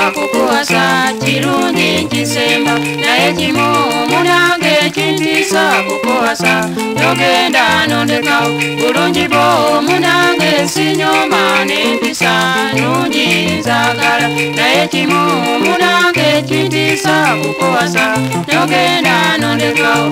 kukuwasa kirungi nkisemba naye kimu munange kintiisa kukuwasa nogenda nondekawo bulungi bwo munange sinyoma nempisa nungi nzagala naye kimu munange kintiisa kukuwasa nogenda nondekawo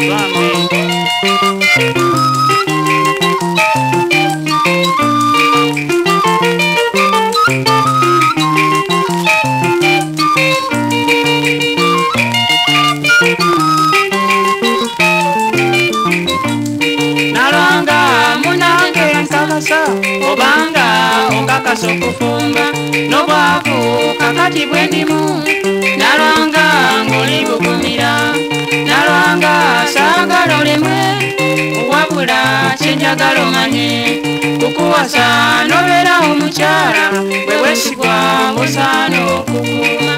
obanga okakasa okufumba n'obwavu kakati bwe ndimu Nalwanga ng'oli bugumira Nalwanga saagala olemwe wabula kyenjagala omanye kukuwasa n'obeera omukyala bwe weesigwa osaana okukuuma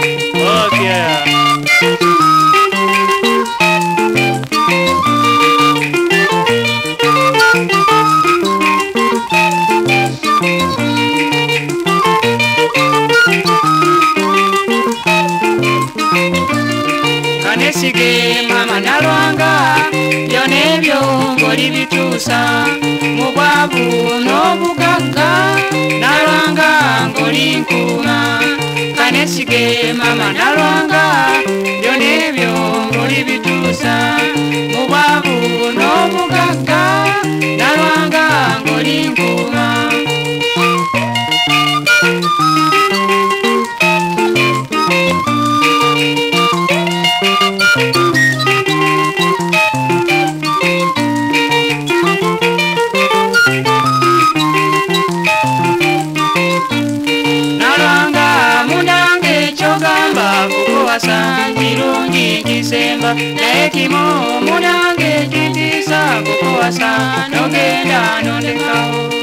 Kanesige mama Nalwanga byona ebyo ng'oli bituusa mu bwavu n'obugagga Nalwanga ng'oli nkuuma Kanesige mama Nalwanga byona ebyo ng'oli bituusa mu bwavu n'obugagga Nalwanga ng'oli nkuuma kirungi kisemba naye kimu munange kintiisa kukuwasa nogenda nondekawo